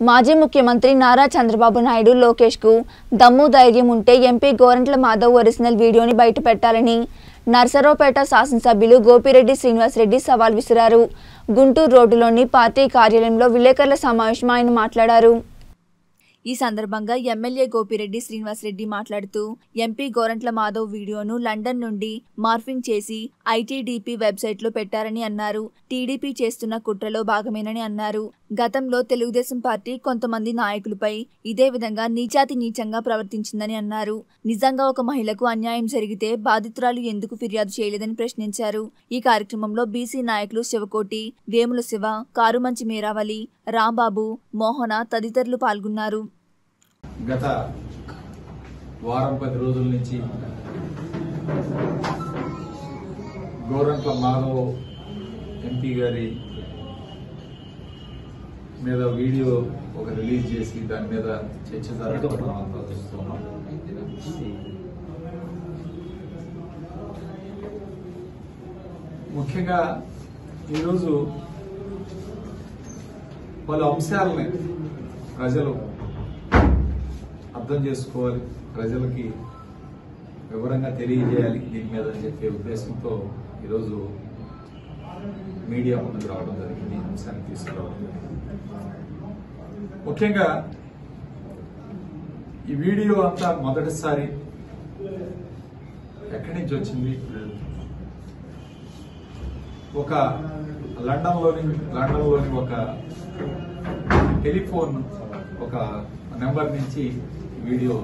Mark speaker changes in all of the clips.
Speaker 1: మాజీ ముఖ్యమంత్రి నారా చంద్రబాబు నాయుడు లోకేష్ కు దమ్ము ధైర్యం ఉంటే ఎంపీ గోరంట్ల మాధవ్ ఒరిజినల్ వీడియోని బయట పెట్టాలని నర్సరావుపేట శాసనసభ్యులు గోపిరెడ్డి శ్రీనివాస్ రెడ్డి సవాల్ విసిరారు. గుంటూరు రోడ్డులోని పార్టీ కార్యాలయంలో విలేకరుల సమావేశంలో ఆయన మాట్లాడారు. ఈ సందర్భంగా ఎమ్మెల్యే గోపిరెడ్డి శ్రీనివాస్ రెడ్డి మాట్లాడుతూ ఎంపీ గోరంట్ల మాధవ్ వీడియోను లండన్ నుండి మార్ఫింగ్ చేసి ఐటీడీపీ వెబ్సైట్ లో పెట్టారని అన్నారు. టీడీపీ చేస్తున్న కుట్రలో భాగమేనని అన్నారు. గతంలో తెలుగుదేశం పార్టీ కొంతమంది నాయకులపై ఇదే విధంగా నీచాతి నీచంగా ప్రవర్తించిందని అన్నారు. నిజంగా ఒక మహిళకు అన్యాయం జరిగితే బాధితురాలు ఎందుకు ఫిర్యాదు చేయలేదని ప్రశ్నించారు. ఈ కార్యక్రమంలో బీసీ నాయకులు శివకోటి, వేముల శివ, కారుమంచి మేరావలి, రాంబాబు, మోహన తదితరులు పాల్గొన్నారు.
Speaker 2: గత వారం 10 రోజుల నుంచి గోరంట్ల మాధవ్ ఎంపీ గారి మీద వీడియో ఒక రిలీజ్ చేసి దాని మీద చర్చ జరుగుతున్నాం. ముఖ్యంగా ఈరోజు పలు అంశాలని ప్రజలు అర్థం చేసుకోవాలి, ప్రజలకి వివరంగా తెలియజేయాలి దీని మీద అని చెప్పే ఉద్దేశంతో ఈరోజు మీడియా ముందుకు రావడం జరిగింది, ఈ అంశాన్ని తీసుకురావడం జరిగింది. ముఖ్యంగా ఈ వీడియో అంతా మొదటిసారి ఎక్కడి నుంచి వచ్చింది? ఒక లండన్లోని ఒక టెలిఫోన్ ఒక నెంబర్ నుంచి వీడియో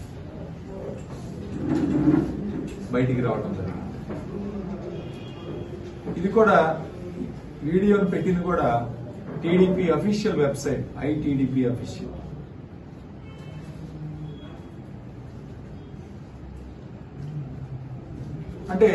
Speaker 2: బయటికి రావడం జరిగింది. ఇది కూడా వీడియోను పెట్టింది కూడా TDP official website, ITDP official. అంటే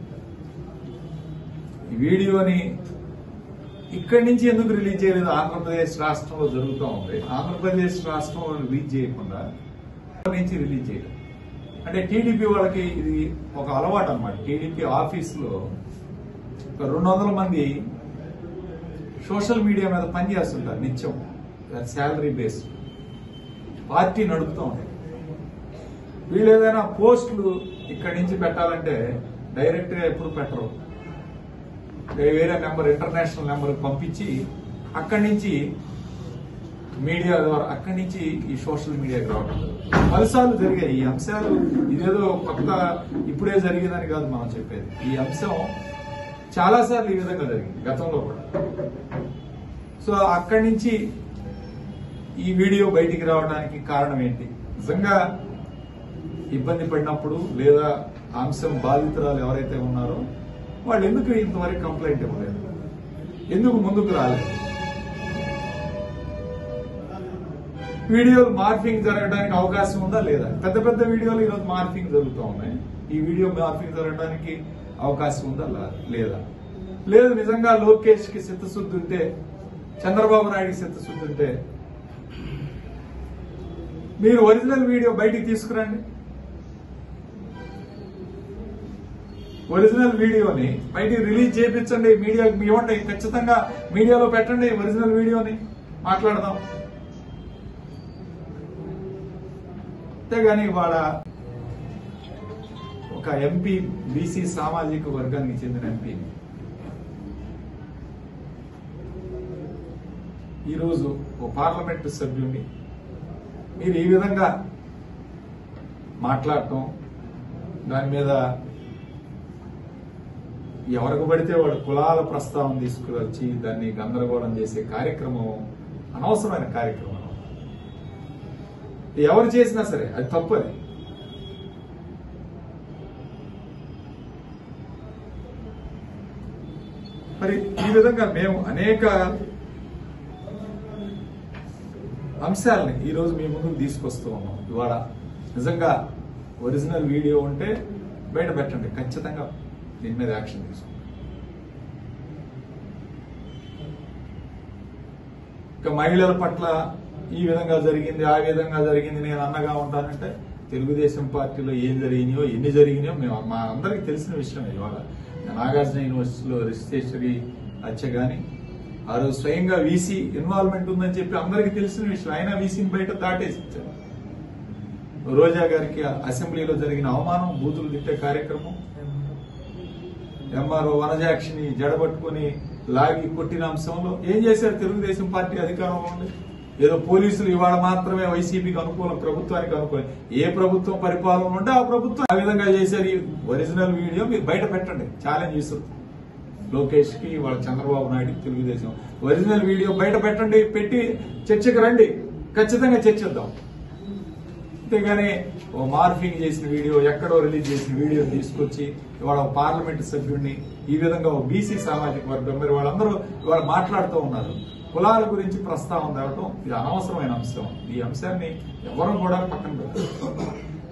Speaker 2: ఈ వీడియోని ఇక్కడి నుంచి ఎందుకు రిలీజ్ చేయలేదు? ఆంధ్రప్రదేశ్ రాష్ట్రంలో జరుగుతూ ఉంది. ఆంధ్రప్రదేశ్ రాష్ట్రంలో రిలీజ్ చేయకుండా నుంచి రిలీజ్ చేయడం అంటే టీడీపీ వాళ్ళకి ఇది ఒక అలవాటు అన్నమాట. టీడీపీ ఆఫీసులో ఒక 200 మంది సోషల్ మీడియా మీద పనిచేస్తుంటారు నిత్యం, శాలరీ బేస్ పార్టీ నడుపుతూ ఉంటాయి. వీళ్ళు ఏదైనా పోస్టులు ఇక్కడి నుంచి పెట్టాలంటే డైరెక్ట్ గా ఎప్పుడు పెట్టరు, వేరే నెంబర్, ఇంటర్నేషనల్ నెంబర్ పంపించి అక్కడి నుంచి మీడియా ద్వారా అక్కడి నుంచి ఈ సోషల్ మీడియాకి రావడం 10 సార్లు జరిగాయి ఈ అంశాలు. ఇదేదో కొత్త ఇప్పుడే జరిగిందని కాదు మనం చెప్పేది. ఈ అంశం చాలా సార్లు ఈ విధంగా జరిగింది గతంలో కూడా. సో అక్కడి నుంచి ఈ వీడియో బయటికి రావడానికి కారణం ఏంటి? నిజంగా ఇబ్బంది పడినప్పుడు లేదా అంశం బాధితురాలు ఎవరైతే ఉన్నారో వాళ్ళు ఎందుకు ఇంతవరకు కంప్లైంట్ ఇవ్వలేదు? ఎందుకు ముందుకు రాలేదు? వీడియోలు మార్ఫింగ్ జరగడానికి అవకాశం ఉందా లేదా? పెద్ద పెద్ద వీడియోలు ఈరోజు మార్ఫింగ్ జరుగుతూ ఉన్నాయి. ఈ వీడియో మార్ఫింగ్ జరగడానికి అవకాశం ఉందా లేదా? లేదు, నిజంగా లోకేష్ కి చిత్తశుద్ధి ఉంటే, చంద్రబాబు నాయుడికి చిత్తశుద్ధి ఉంటే మీరు ఒరిజినల్ వీడియో బయటికి తీసుకురండి. ఒరిజినల్ వీడియోని బయటికి రిలీజ్ చేయించండి, మీడియాకి ఇవ్వండి, ఖచ్చితంగా మీడియాలో పెట్టండి ఒరిజినల్ వీడియోని, మాట్లాడదాం. అంతేగాని ఇవాళ ఒక ఎంపీ, బీసీ సామాజిక వర్గానికి చెందిన ఎంపీ ఈరోజు ఓ పార్లమెంటు సభ్యుడిని మీరు ఈ విధంగా మాట్లాడటం, దాని మీద ఎవరికి పడితే వాడు కులాల ప్రస్తావన తీసుకువచ్చి దాన్ని గందరగోళం చేసే కార్యక్రమం అనవసరమైన కార్యక్రమం. ఎవరు చేసినా సరే అది తప్పది. మరి ఈ విధంగా మేము అనేక అంశాలని ఈరోజు మీ ముందుకు తీసుకొస్తూ ఉన్నాం. ఇవాళ నిజంగా ఒరిజినల్ వీడియో ఉంటే బయట పెట్టండి, ఖచ్చితంగా దీని మీద యాక్షన్ తీసుకుంటాం. ఇక మహిళల పట్ల ఈ విధంగా జరిగింది, ఆ విధంగా జరిగింది, నేను అన్నగా ఉంటానంటే తెలుగుదేశం పార్టీలో ఏం జరిగినాయో, ఎన్ని జరిగినాయో మేము మా అందరికి తెలిసిన విషయం. ఇవాళ నాగార్జున యూనివర్సిటీలో రిజిస్ట్రేటరీ హత్య కానీ, ఆ రోజు స్వయంగా వీసీ ఇన్వాల్వ్మెంట్ ఉందని చెప్పి అందరికీ తెలిసిన విషయం. ఆయన వీసీని బయట దాటేసి ఇచ్చారు. రోజా గారికి అసెంబ్లీలో జరిగిన అవమానం, బూతులు తిట్టే కార్యక్రమం, ఎంఆర్ఓ వనజాక్షిని జడబట్టుకుని లాగి కొట్టిన అంశంలో ఏం చేశారు? తెలుగుదేశం పార్టీ అధికారంలో ఉంది. ఏదో పోలీసులు ఇవాళ మాత్రమే వైసీపీకి అనుకూలం, ప్రభుత్వానికి అనుకూలం. ఏ ప్రభుత్వం పరిపాలన ఉంటే ఆ ప్రభుత్వం ఆ విధంగా చేశారు. ఈ ఒరిజినల్ వీడియో మీరు బయట పెట్టండి, ఛాలెంజ్ చేస్తుంది లోకేష్ కి, వాళ్ళ చంద్రబాబు నాయుడు, తెలుగుదేశం. ఒరిజినల్ వీడియో బయట పెట్టండి, పెట్టి చర్చకు రండి, ఖచ్చితంగా చర్చిద్దాం. అంతేగాని ఓ మార్ఫింగ్ చేసిన వీడియో, ఎక్కడో రిలీజ్ చేసిన వీడియో తీసుకొచ్చి ఇవాళ పార్లమెంట్ సభ్యుడిని ఈ విధంగా ఓ బీసీ సామాజిక వర్గం మరి వాళ్ళందరూ ఇవాళ మాట్లాడుతూ ఉన్నారు. కులాల గురించి ప్రస్తావన తేవటం ఇది అనవసరమైన అంశం. ఈ అంశాన్ని ఎవరు కూడా పక్కన పెట్టారు.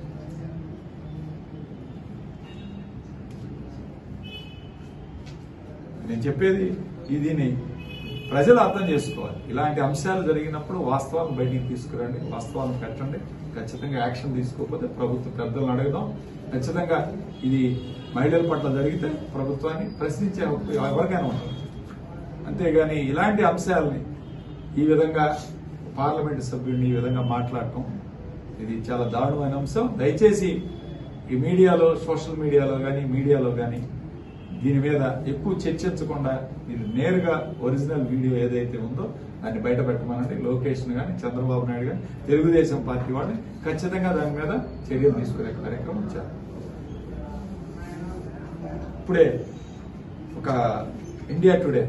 Speaker 2: నేను చెప్పేది దీన్ని ప్రజలు అర్థం చేసుకోవాలి. ఇలాంటి అంశాలు జరిగినప్పుడు వాస్తవాలను బయటికి తీసుకురండి, వాస్తవాలను పెట్టండి. ఖచ్చితంగా యాక్షన్ తీసుకోకపోతే ప్రభుత్వ పెద్దలను అడుగుదాం. ఖచ్చితంగా ఇది మహిళల పట్ల జరిగితే ప్రభుత్వాన్ని ప్రశ్నించే హక్కు ఎవరికైనా ఉంటుంది. అంతేగాని ఇలాంటి అంశాలని ఈ విధంగా పార్లమెంటు సభ్యుడిని ఈ విధంగా మాట్లాడటం ఇది చాలా దారుణమైన అంశం. దయచేసి ఈ మీడియాలో, సోషల్ మీడియాలో కానీ దీని మీద ఎక్కువ చర్చించకుండా మీరు నేరుగా ఒరిజినల్ వీడియో ఏదైతే ఉందో దాన్ని బయట పెట్టమనండి. లోకేష్ గాని, చంద్రబాబు నాయుడు గాని, తెలుగుదేశం పార్టీ వాళ్ళని ఖచ్చితంగా దాని మీద చర్యలు తీసుకునే కార్యక్రమం చేయాలి. ఇప్పుడే ఒక ఇండియా టుడే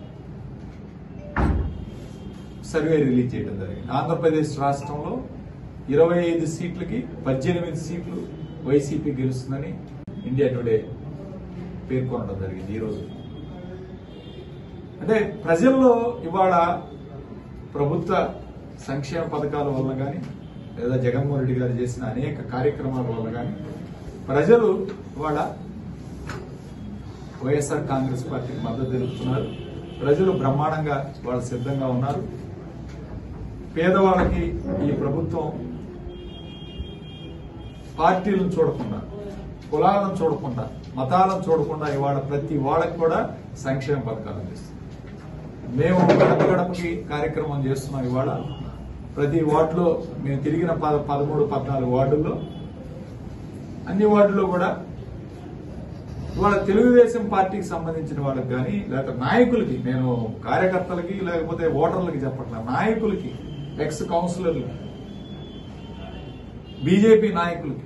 Speaker 2: సర్వే రిలీజ్ చేయడం జరిగింది. ఆంధ్రప్రదేశ్ రాష్ట్రంలో 25 సీట్లకి 18 సీట్లు వైసీపీ గెలుస్తుందని ఇండియా టుడే పేర్కొనడం జరిగింది ఈరోజు. అంటే ప్రజల్లో ఇవాళ ప్రభుత్వ సంక్షేమ పథకాల వల్ల కానీ, లేదా జగన్మోహన్ రెడ్డి గారు చేసిన అనేక కార్యక్రమాల వల్ల కానీ ప్రజలు ఇవాళ వైఎస్ఆర్ కాంగ్రెస్ పార్టీకి మద్దతు తెలుపుతున్నారు. ప్రజలు బ్రహ్మాండంగా వాళ్ళు సిద్ధంగా ఉన్నారు. పేదవాళ్ళకి ఈ ప్రభుత్వం పార్టీలను చూడకుండా, కులాలను చూడకుండా, మతాలను చూడకుండా ఇవాళ ప్రతి వాళ్ళకి కూడా సంక్షేమ పథకాలు అందిస్తుంది. మేము గడప గడపకి కార్యక్రమం చేస్తున్నాం. ఇవాళ ప్రతి వార్డులో మేము తిరిగిన 13-14 వార్డుల్లో అన్ని వార్డుల్లో కూడా ఇవాళ తెలుగుదేశం పార్టీకి సంబంధించిన వాళ్ళకి కానీ, లేకపోతే నాయకులకి, నేను కార్యకర్తలకి లేకపోతే ఓటర్లకి చెప్పట్లేదు, నాయకులకి, ఎక్స్ కౌన్సిలర్లకి, బీజేపీ నాయకులకి,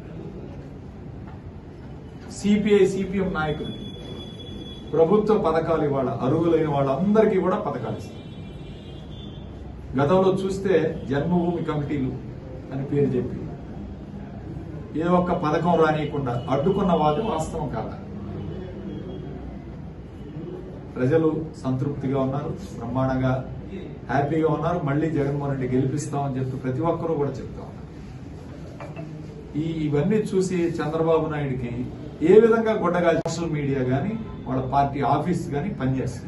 Speaker 2: సిపిఐ సిపిఎం నాయకులకి ప్రభుత్వ పథకాలు ఇవాళ అర్హులైన వాళ్ళందరికీ కూడా పథకాలు ఇస్తారు. గతంలో చూస్తే జన్మభూమి కమిటీలు అని పేరు చెప్పి ఏ ఒక్క పథకం రానియకుండా అడ్డుకున్న వాటి వాస్తవం కాదా? ప్రజలు సంతృప్తిగా ఉన్నారు, బ్రహ్మాండంగా హ్యాపీగా ఉన్నారు. మళ్లీ జగన్మోహన్ రెడ్డి గెలిపిస్తామని చెప్పి ప్రతి ఒక్కరూ కూడా చెప్తా ఉన్నారు. ఇవన్నీ చూసి చంద్రబాబు నాయుడికి ఏ విధంగా గొడ్డగా సోషల్ మీడియా గాని, వాళ్ళ పార్టీ ఆఫీస్ గాని పనిచేస్తుంది.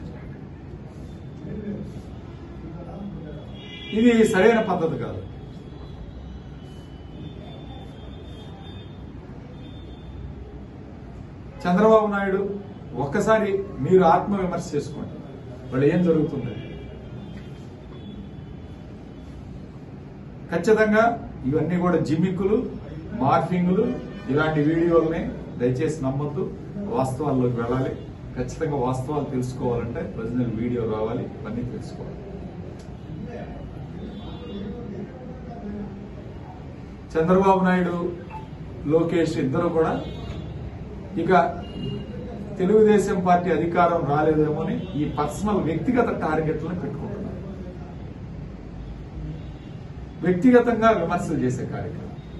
Speaker 2: ఇది సరైన పద్ధతి కాదు. చంద్రబాబు నాయుడు ఒక్కసారి మీరు ఆత్మవిమర్శ చేసుకోండి, వాళ్ళు ఏం జరుగుతుంది. ఖచ్చితంగా ఇవన్నీ కూడా జిమ్మిక్కులు, మార్ఫింగులు, ఇలాంటి వీడియోలని దయచేసి నమ్మొద్దు. వాస్తవాల్లోకి వెళ్ళాలి. ఖచ్చితంగా వాస్తవాలు తెలుసుకోవాలంటే ఒరిజినల్ వీడియో రావాలి, ఇవన్నీ తెలుసుకోవాలి. చంద్రబాబు నాయుడు, లోకేష్ ఇద్దరు కూడా ఇక తెలుగుదేశం పార్టీ అధికారం రాలేదేమో అని ఈ పర్సనల్ వ్యక్తిగత టార్గెట్లను పెట్టుకుంటున్నారు. వ్యక్తిగతంగా విమర్శలు చేసే కార్యక్రమం.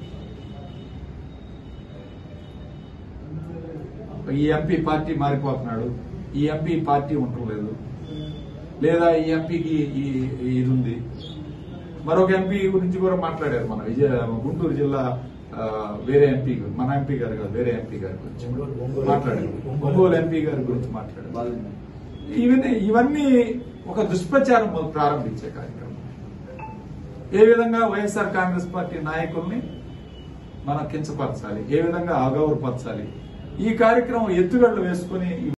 Speaker 2: ఈ ఎంపీ పార్టీ మారిపోతున్నాడు, ఈ ఎంపీ పార్టీ ఉండలేదు, లేదా ఈ ఎంపీకి ఇది ఉంది. మరొక ఎంపీ గురించి కూడా మాట్లాడారు మన గుంటూరు జిల్లా వేరే ఎంపీ, మన ఎంపీ గారు కాదు, వేరే ఎంపీ గారి గురించి మాట్లాడారు, ఒంగోలు ఎంపీ గారి గురించి మాట్లాడారు. ఇవన్నీ ఒక దుష్ప్రచారం ప్రారంభించే కార్యక్రమం. ఏ విధంగా వైఎస్ఆర్ కాంగ్రెస్ పార్టీ నాయకుల్ని మనం కించపరచాలి, ఏ విధంగా అగౌరవపరచాలి, ఈ కార్యక్రమం ఎత్తుగడలు వేసుకుని